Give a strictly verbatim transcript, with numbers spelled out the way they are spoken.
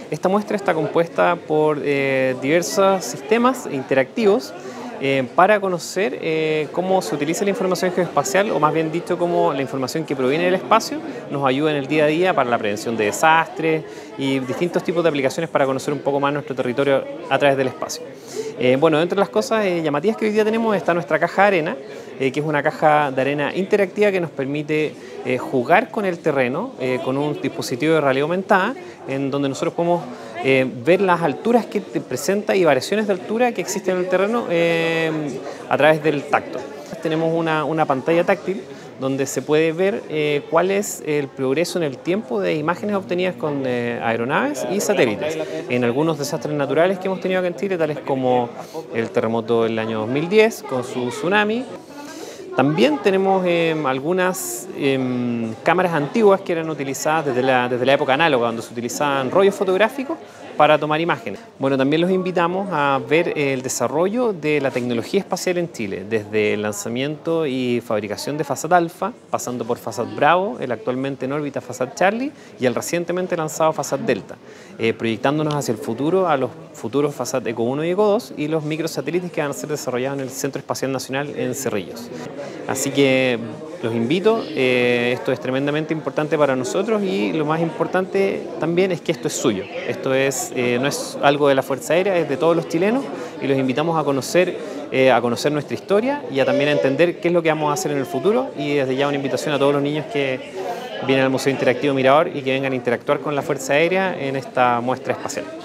Esta muestra está compuesta por eh, diversos sistemas interactivos eh, para conocer eh, cómo se utiliza la información geoespacial, o más bien dicho, cómo la información que proviene del espacio nos ayuda en el día a día para la prevención de desastres y distintos tipos de aplicaciones para conocer un poco más nuestro territorio a través del espacio. Eh, bueno, entre las cosas eh, llamativas que hoy día tenemos está nuestra caja de arena, eh, que es una caja de arena interactiva que nos permite eh, jugar con el terreno eh, con un dispositivo de realidad aumentada, en donde nosotros podemos eh, ver las alturas que te presenta y variaciones de altura que existen en el terreno eh, a través del tacto. Tenemos una, una pantalla táctil donde se puede ver eh, cuál es el progreso en el tiempo de imágenes obtenidas con eh, aeronaves y satélites en algunos desastres naturales que hemos tenido acá en Chile, tales como el terremoto del año dos mil diez con su tsunami. También tenemos eh, algunas eh, cámaras antiguas que eran utilizadas desde la, desde la época análoga, donde se utilizaban rollos fotográficos para tomar imágenes. Bueno, también los invitamos a ver el desarrollo de la tecnología espacial en Chile, desde el lanzamiento y fabricación de Fasat Alpha, pasando por Fasat Bravo, el actualmente en órbita Fasat Charlie y el recientemente lanzado Fasat Delta, eh, proyectándonos hacia el futuro, a los futuros Fasat Eco uno y Eco dos y los microsatélites que van a ser desarrollados en el Centro Espacial Nacional en Cerrillos. Así que los invito, eh, esto es tremendamente importante para nosotros y lo más importante también es que esto es suyo. Esto es, eh, no es algo de la Fuerza Aérea, es de todos los chilenos y los invitamos a conocer, eh, a conocer nuestra historia y a también a entender qué es lo que vamos a hacer en el futuro, y desde ya una invitación a todos los niños que vienen al Museo Interactivo Mirador y que vengan a interactuar con la Fuerza Aérea en esta muestra espacial.